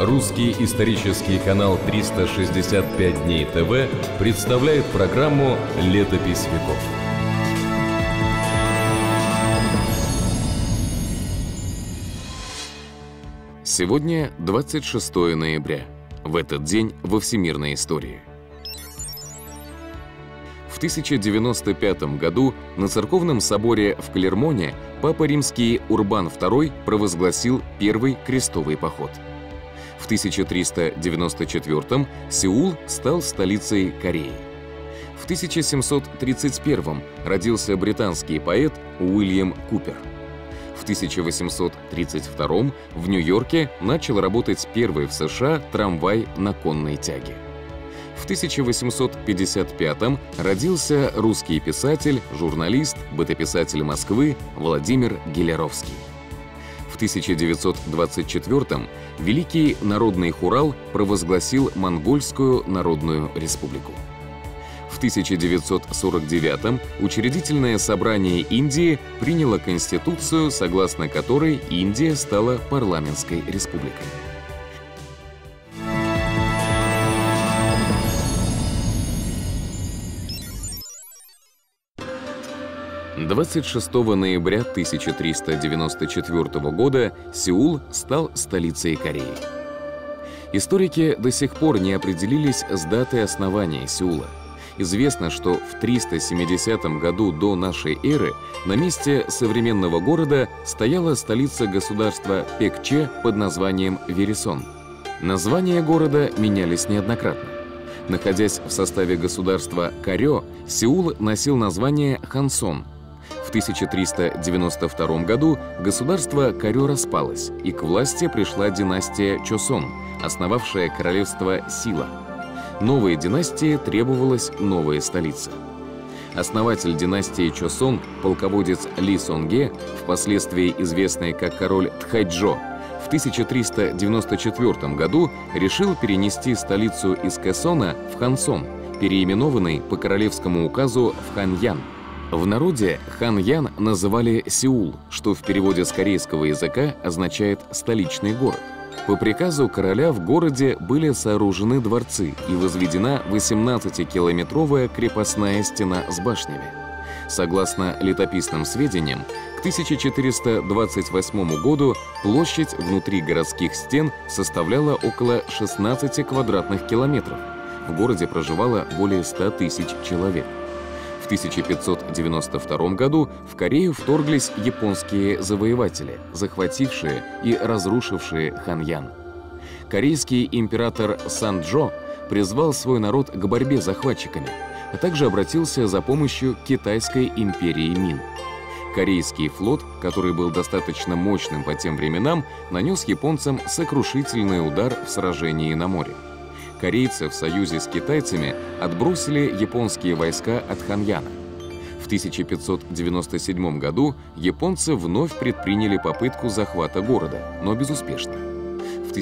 Русский исторический канал 365 дней ТВ представляет программу «Летопись веков». Сегодня 26 ноября. В этот день во всемирной истории. В 1095 году на церковном соборе в Клермоне папа римский Урбан II провозгласил первый крестовый поход. В 1394 Сеул стал столицей Кореи. В 1731 родился британский поэт Уильям Купер. В 1832 в Нью-Йорке начал работать первый в США трамвай на конной тяге. В 1855 родился русский писатель, журналист, бытописатель Москвы Владимир Гелеровский. В 1924 Великий народный хурал провозгласил Монгольскую Народную Республику. В 1949 Учредительное собрание Индии приняло Конституцию, согласно которой Индия стала парламентской республикой. 26 ноября 1394 года Сеул стал столицей Кореи. Историки до сих пор не определились с датой основания Сеула. Известно, что в 370 году до нашей эры на месте современного города стояла столица государства Пекче под названием Вересон. Названия города менялись неоднократно. Находясь в составе государства Корё, Сеул носил название Хансон. В 1392 году государство Корё распалось, и к власти пришла династия Чосон, основавшая королевство Сила. Новой династии требовалась новая столица. Основатель династии Чосон, полководец Ли Сонге, впоследствии известный как король Тхайджо, в 1394 году решил перенести столицу из Кэсона в Хансон, переименованный по королевскому указу в Ханьян. В народе Ханьян называли Сеул, что в переводе с корейского языка означает «столичный город». По приказу короля в городе были сооружены дворцы и возведена 18-километровая крепостная стена с башнями. Согласно летописным сведениям, к 1428 году площадь внутри городских стен составляла около 16 квадратных километров. В городе проживало более 100 тысяч человек. В 1592 году в Корею вторглись японские завоеватели, захватившие и разрушившие Ханьян. Корейский император Санджо призвал свой народ к борьбе с захватчиками, а также обратился за помощью к Китайской империи Мин. Корейский флот, который был достаточно мощным по тем временам, нанес японцам сокрушительный удар в сражении на море. Корейцы в союзе с китайцами отбросили японские войска от Ханьяна. В 1597 году японцы вновь предприняли попытку захвата города, но безуспешно. В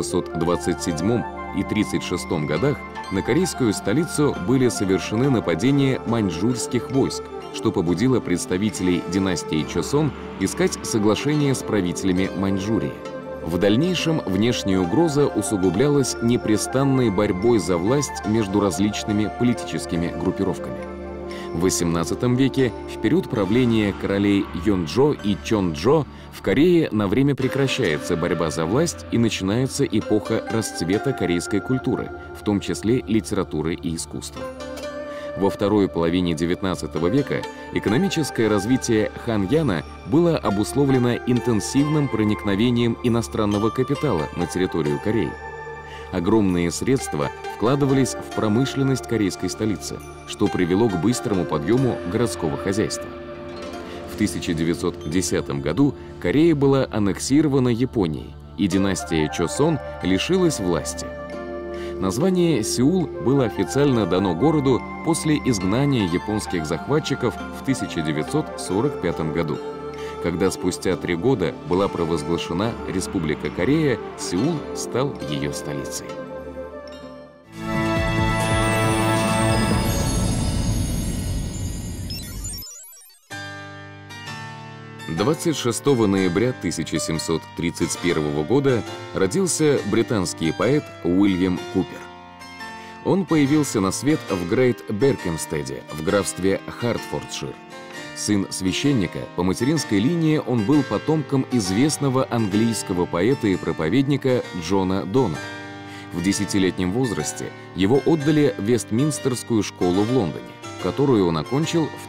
1627 и 1636 годах на корейскую столицу были совершены нападения маньчжурских войск, что побудило представителей династии Чосон искать соглашение с правителями Маньчжурии. В дальнейшем внешняя угроза усугублялась непрестанной борьбой за власть между различными политическими группировками. В XVIII веке, в период правления королей Йонджо и Чонджо, в Корее на время прекращается борьба за власть и начинается эпоха расцвета корейской культуры, в том числе литературы и искусства. Во второй половине XIX века экономическое развитие Ханьяна было обусловлено интенсивным проникновением иностранного капитала на территорию Кореи. Огромные средства вкладывались в промышленность корейской столицы, что привело к быстрому подъему городского хозяйства. В 1910 году Корея была аннексирована Японией, и династия Чосон лишилась власти. Название Сеул было официально дано городу после изгнания японских захватчиков в 1945 году. Когда спустя 3 года была провозглашена Республика Корея, Сеул стал ее столицей. 26 ноября 1731 года родился британский поэт Уильям Купер. Он появился на свет в Грейт-Беркемстеде в графстве Хартфордшир. Сын священника, по материнской линии он был потомком известного английского поэта и проповедника Джона Дона. В 10-летнем возрасте его отдали в Вестминстерскую школу в Лондоне, которую он окончил в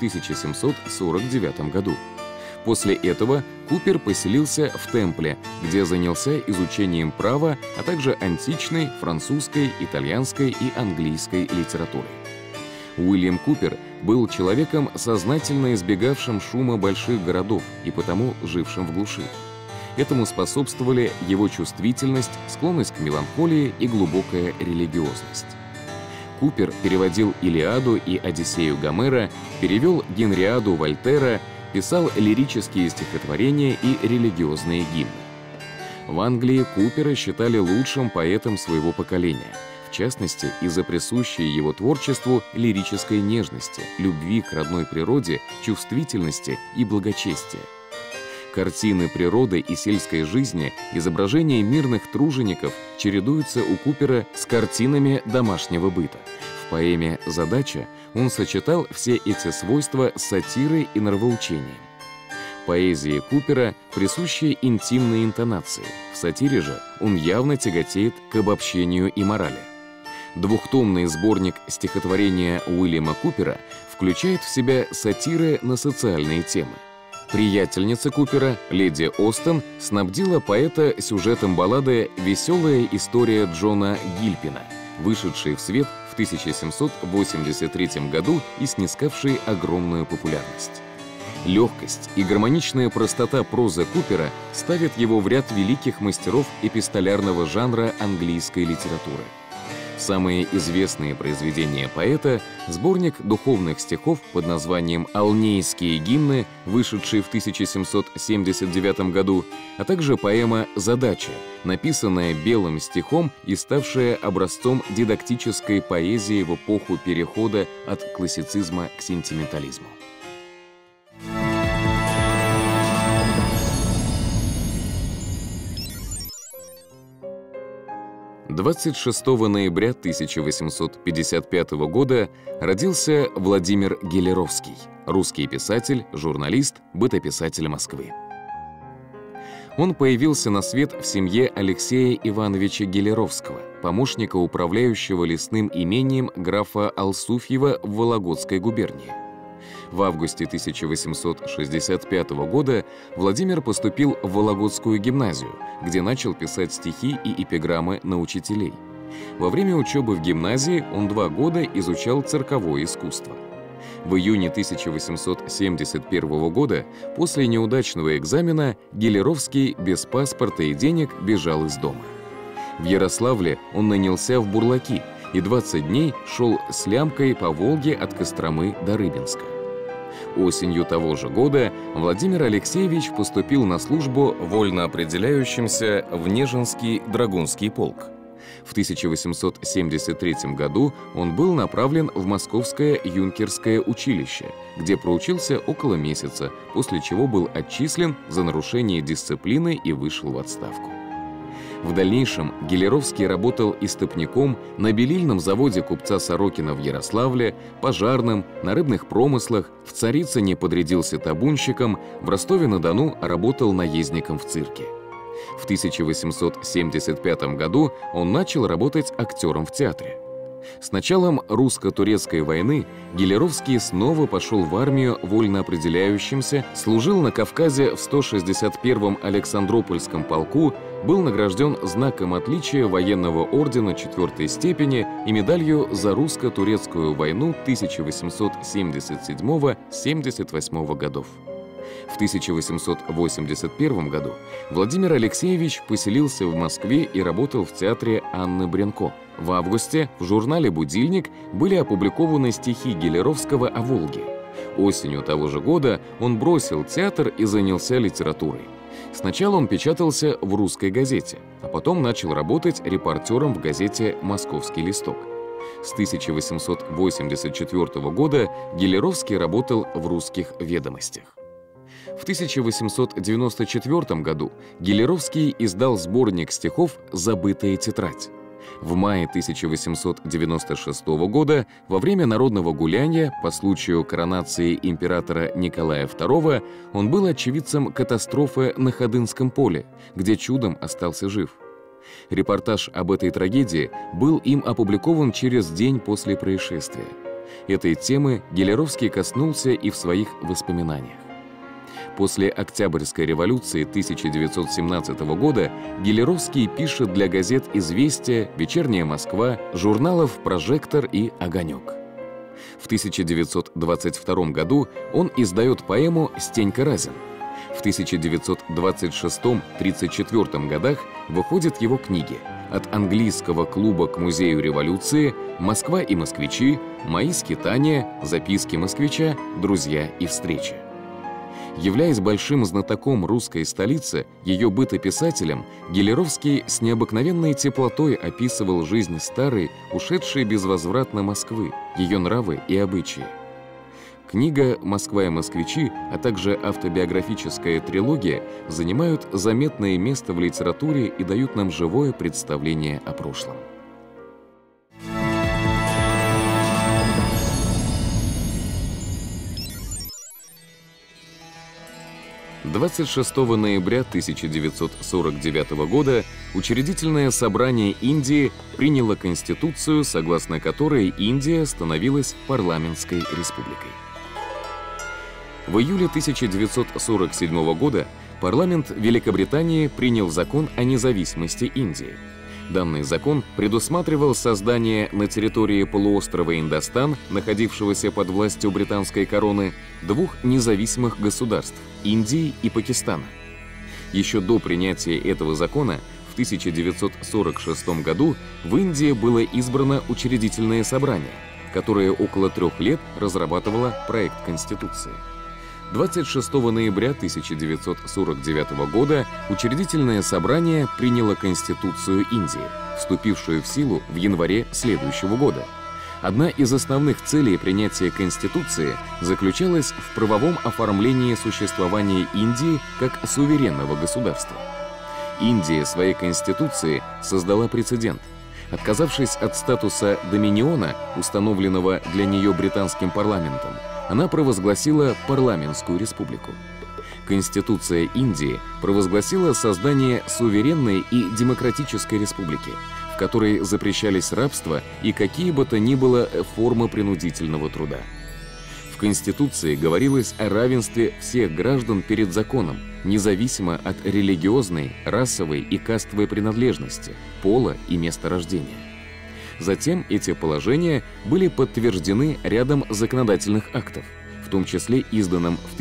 1749 году. После этого Купер поселился в Темпле, где занялся изучением права, а также античной, французской, итальянской и английской литературой. Уильям Купер был человеком, сознательно избегавшим шума больших городов и потому жившим в глуши. Этому способствовали его чувствительность, склонность к меланхолии и глубокая религиозность. Купер переводил «Илиаду» и «Одиссею» Гомера, перевел «Генриаду» Вольтера, писал лирические стихотворения и религиозные гимны. В Англии Купера считали лучшим поэтом своего поколения, в частности, из-за присущей его творчеству лирической нежности, любви к родной природе, чувствительности и благочестия. Картины природы и сельской жизни, изображения мирных тружеников чередуются у Купера с картинами домашнего быта. В поэме «Задача» он сочетал все эти свойства с сатирой и нравоучением. Поэзии Купера присущи интимные интонации, в сатире же он явно тяготеет к обобщению и морали. Двухтомный сборник стихотворения Уильяма Купера включает в себя сатиры на социальные темы. Приятельница Купера, леди Остен, снабдила поэта сюжетом баллады «Веселая история Джона Гильпина», вышедшей в свет в 1783 году и снискавшей огромную популярность. Легкость и гармоничная простота прозы Купера ставят его в ряд великих мастеров эпистолярного жанра английской литературы. Самые известные произведения поэта — сборник духовных стихов под названием «Алнейские гимны», вышедший в 1779 году, а также поэма «Задача», написанная белым стихом и ставшая образцом дидактической поэзии в эпоху перехода от классицизма к сентиментализму. 26 ноября 1855 года родился Владимир Гелеровский, русский писатель, журналист, бытописатель Москвы. Он появился на свет в семье Алексея Ивановича Гелеровского, помощника управляющего лесным имением графа Алсуфьева в Вологодской губернии. В августе 1865 года Владимир поступил в Вологодскую гимназию, где начал писать стихи и эпиграммы на учителей. Во время учебы в гимназии он 2 года изучал цирковое искусство. В июне 1871 года, после неудачного экзамена, Гелеровский без паспорта и денег бежал из дома. В Ярославле он нанялся в бурлаки и 20 дней шел с лямкой по Волге от Костромы до Рыбинска. Осенью того же года Владимир Алексеевич поступил на службу вольно определяющимся в Нежинский драгунский полк. В 1873 году он был направлен в Московское юнкерское училище, где проучился около месяца, после чего был отчислен за нарушение дисциплины и вышел в отставку. В дальнейшем Гелеровский работал истопником на белильном заводе купца Сорокина в Ярославле, пожарным, на рыбных промыслах, в Царицыне подрядился табунщиком, в Ростове-на-Дону работал наездником в цирке. В 1875 году он начал работать актером в театре. С началом русско-турецкой войны Гелеровский снова пошел в армию вольно определяющимся, служил на Кавказе в 161-м Александропольском полку, был награжден знаком отличия военного ордена 4-й степени и медалью за русско-турецкую войну 1877-78 годов. В 1881 году Владимир Алексеевич поселился в Москве и работал в театре Анны Бренко. В августе в журнале «Будильник» были опубликованы стихи Гелеровского о Волге. Осенью того же года он бросил театр и занялся литературой. Сначала он печатался в «Русской газете», а потом начал работать репортером в газете «Московский листок». С 1884 года Гелеровский работал в «Русских ведомостях». В 1894 году Гелеровский издал сборник стихов «Забытая тетрадь». В мае 1896 года, во время народного гуляния по случаю коронации императора Николая II, он был очевидцем катастрофы на Ходынском поле, где чудом остался жив. Репортаж об этой трагедии был им опубликован через день после происшествия. Этой темы Гелеровский коснулся и в своих воспоминаниях. После Октябрьской революции 1917 года Гелеровский пишет для газет «Известия», «Вечерняя Москва», журналов «Прожектор» и «Огонек». В 1922 году он издает поэму «Стенька Разин». В 1926-34 годах выходят его книги «От английского клуба к музею революции», «Москва и москвичи», «Мои скитания», «Записки москвича», «Друзья и встречи». Являясь большим знатоком русской столицы, ее бытописателем, Гелеровский с необыкновенной теплотой описывал жизнь старой, ушедшей безвозвратно Москвы, ее нравы и обычаи. Книга «Москва и москвичи», а также автобиографическая трилогия занимают заметное место в литературе и дают нам живое представление о прошлом. 26 ноября 1949 года Учредительное собрание Индии приняло Конституцию, согласно которой Индия становилась парламентской республикой. В июле 1947 года парламент Великобритании принял закон о независимости Индии. Данный закон предусматривал создание на территории полуострова Индостан, находившегося под властью британской короны, двух независимых государств – Индии и Пакистана. Еще до принятия этого закона в 1946 году в Индии было избрано Учредительное собрание, которое около 3 лет разрабатывало проект Конституции. 26 ноября 1949 года Учредительное собрание приняло Конституцию Индии, вступившую в силу в январе следующего года. Одна из основных целей принятия Конституции заключалась в правовом оформлении существования Индии как суверенного государства. Индия своей Конституцией создала прецедент. Отказавшись от статуса доминиона, установленного для нее британским парламентом, она провозгласила парламентскую республику. Конституция Индии провозгласила создание суверенной и демократической республики, в которой запрещались рабство и какие бы то ни было формы принудительного труда. В Конституции говорилось о равенстве всех граждан перед законом, независимо от религиозной, расовой и кастовой принадлежности, пола и места рождения. Затем эти положения были подтверждены рядом законодательных актов, в том числе изданным в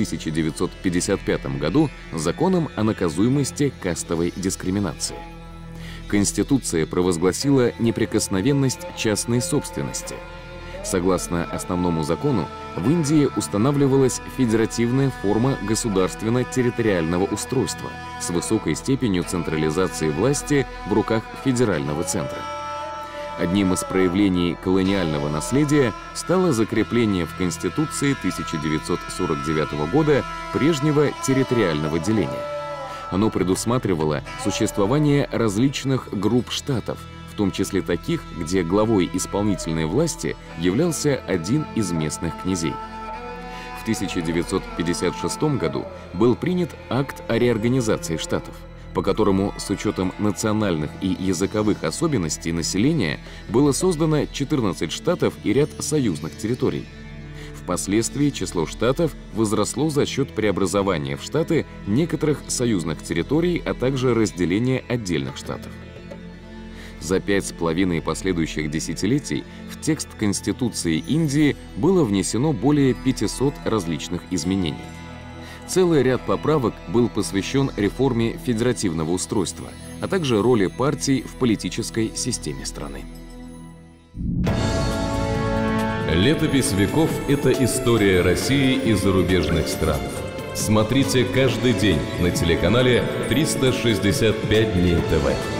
1955 году законом о наказуемости кастовой дискриминации. Конституция провозгласила неприкосновенность частной собственности. Согласно основному закону, в Индии устанавливалась федеративная форма государственно-территориального устройства с высокой степенью централизации власти в руках федерального центра. Одним из проявлений колониального наследия стало закрепление в Конституции 1949 года прежнего территориального деления. Оно предусматривало существование различных групп штатов, в том числе таких, где главой исполнительной власти являлся один из местных князей. В 1956 году был принят акт о реорганизации штатов, по которому с учетом национальных и языковых особенностей населения было создано 14 штатов и ряд союзных территорий. Впоследствии число штатов возросло за счет преобразования в штаты некоторых союзных территорий, а также разделения отдельных штатов. За 5,5 последующих десятилетий в текст Конституции Индии было внесено более 500 различных изменений. Целый ряд поправок был посвящен реформе федеративного устройства, а также роли партий в политической системе страны. Летопись веков – это история России и зарубежных стран. Смотрите каждый день на телеканале 365 дней ТВ.